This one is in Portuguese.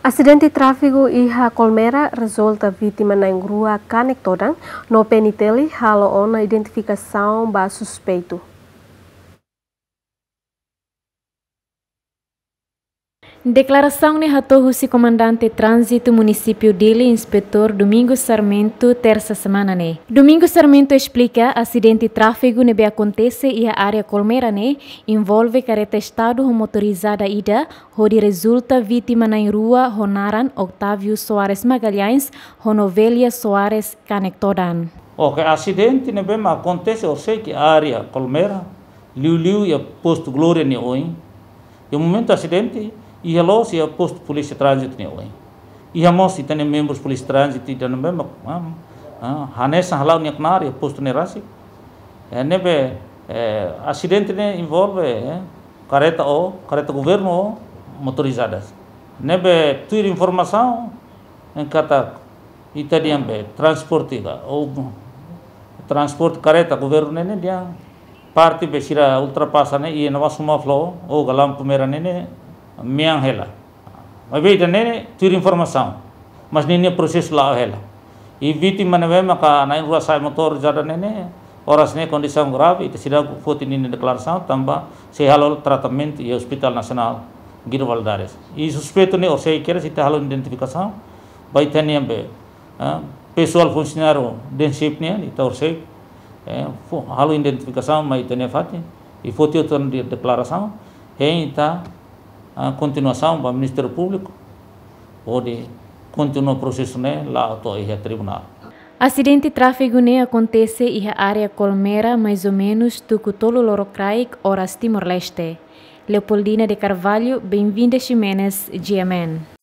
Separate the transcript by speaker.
Speaker 1: Asidente tráfegu iha Colmera resulta vítima na rua kanek todan no peniteli halo ona identificação ba suspeito.
Speaker 2: Declaração ne hatohusi comandante trânsito município dele, inspetor Domingos Sarmento, terça semana ne. Domingos Sarmento explica acidente tráfego ne acontece e a área Colmera ne envolve careta estado motorizada ida, onde resulta vítima na rua Honaran Octávio Soares Magalhães, Ronovelia Soares kanek todan.
Speaker 3: Ok, acidente ne bem acontece, eu sei que a área Colmera, Liu e posto Glória ne oi. E o momento do acidente ia lá se é posto polícia trânsito ne oi. Ia mos tem membros polícia trânsito e também hanesa halau ne área posto ne rasi. Nebe acidente ne envolve careta governo motorizadas. Nebe tuir informação em kata italian be transporte ou transporte careta governo ne dia parte besira ultrapassa ne e nova suma flow ou galam primeira ne miang hela. Mas veja ne tuir informação, mas nem processo lá hela. E vítima ne maka na rua sai motor jada ne horas ne condição grave e sida foto ne declaração tamba se halo tratamento e hospital nacional Girval Dares. E suspeito ne ou sei que era se halo identificação vai ter be pessoal funcionário densip ne então sei halo identificação mas tem fati e foto de declaração está a continuação para o Ministério Público onde continua o processo lá ao tribunal.
Speaker 2: Acidente tráfego ne acontece e a área Colmera mais ou menos Tucutolo Lorocraic, horas Timor-Leste. Leopoldina de Carvalho, bem-vinda Ximenes, GMN.